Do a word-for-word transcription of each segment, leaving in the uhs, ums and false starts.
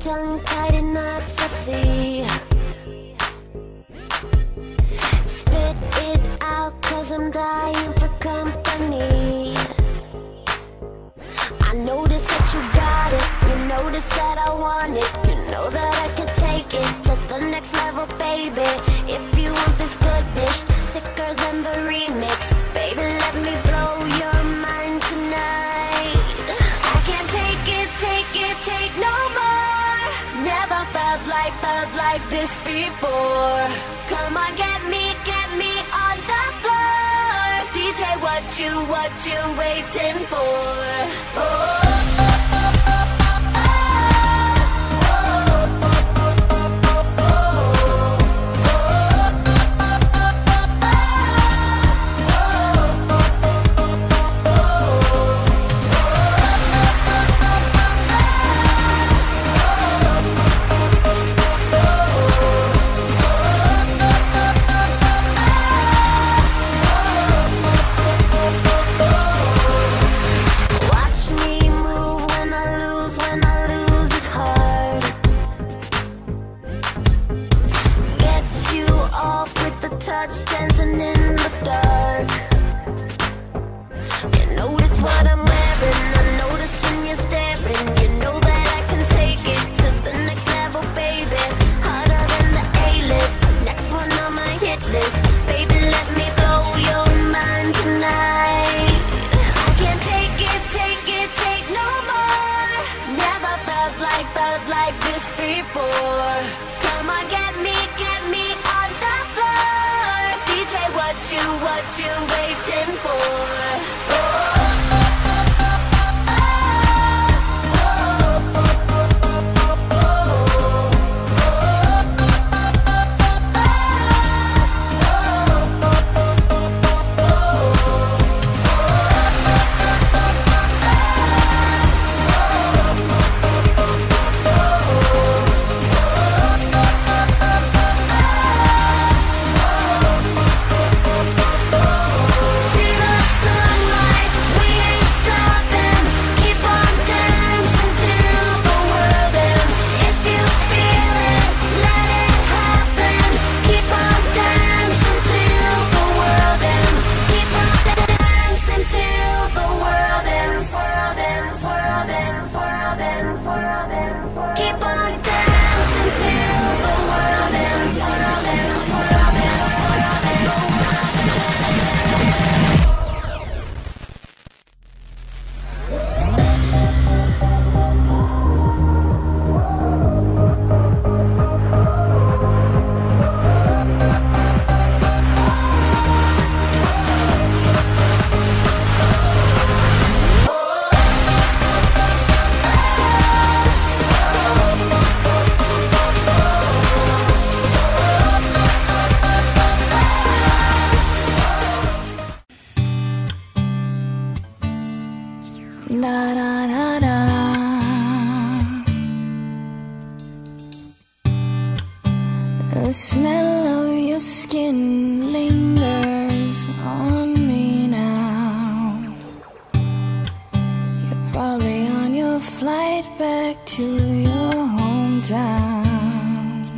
tongue-tied in knots, I see. Spit it out, cause I'm dying for company. I notice that you got it, you notice that I want it. You know that I can take it to the next level, baby. If you want this goodness, sicker than the remix, baby, let me blow your mind tonight. I can't take it, take it, take no more. Never felt like, felt like this before. Come on, get me, get me on the floor. D J, what you, what you waiting for? Oh. Touch dancing in the dark. You notice what I'm wearing, I notice when you're staring. You know that I can take it to the next level, baby. Harder than the A-list, next one on my hit list. Baby, let me blow your mind tonight. I can't take it, take it, take no more. Never felt like, felt like this before. Come on, get me, get me on the floor. What you, what you waiting for? Oh. Da, da, da, da. The smell of your skin lingers on me now. You're probably on your flight back to your hometown.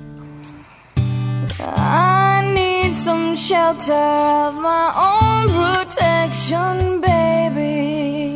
I need some shelter of my own protection, baby.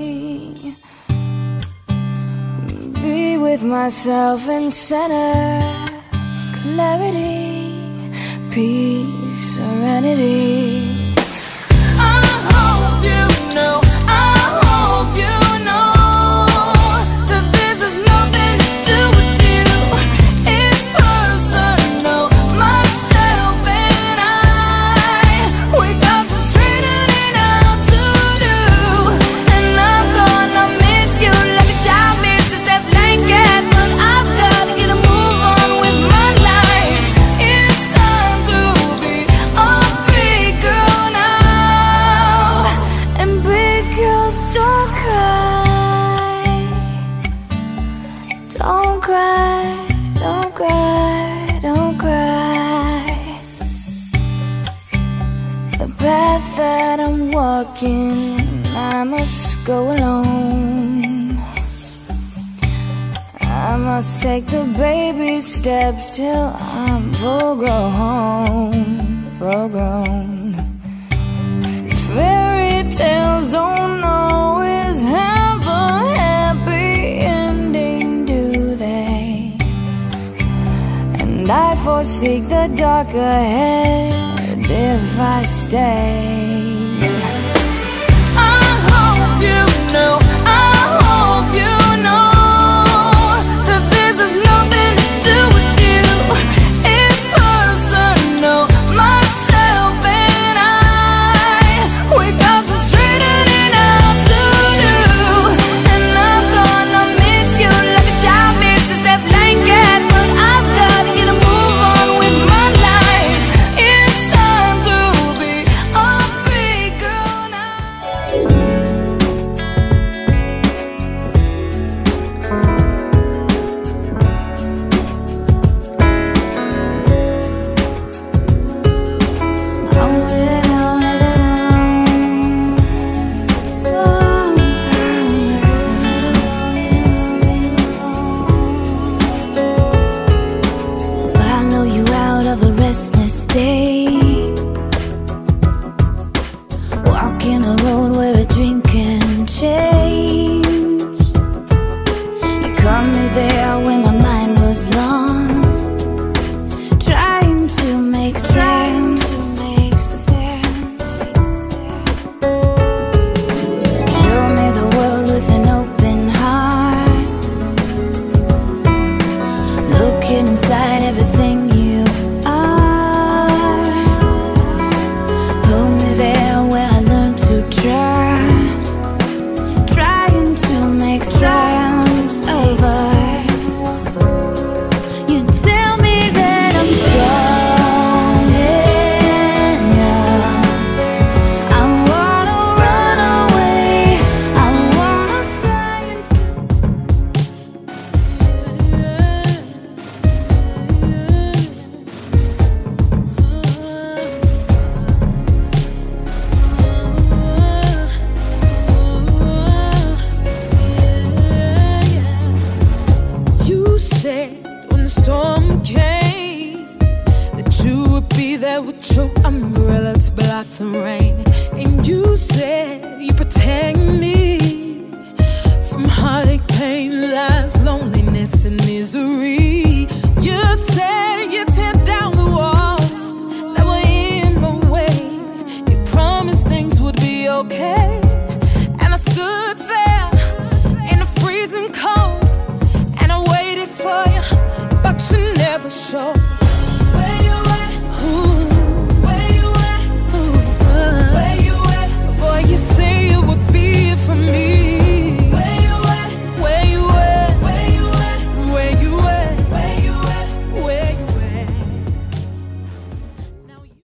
Be with myself in center, clarity, peace, serenity. I hope you know, I hope you know that this has nothing to do with you. It's personal, myself and I. We got some straightening out to do, and I'm gonna miss you like a child misses that blanket. But I've gotta get a move on with my life. It's time to be a big girl now. And big girls don't cry. Don't cry, don't cry, don't cry. The path that I'm walking, I must go alone. I must take the baby steps till I'm full grown, full grown. Fairy tales don't always have a happy ending, do they? And I foresee the dark ahead if I stay. I hope you know,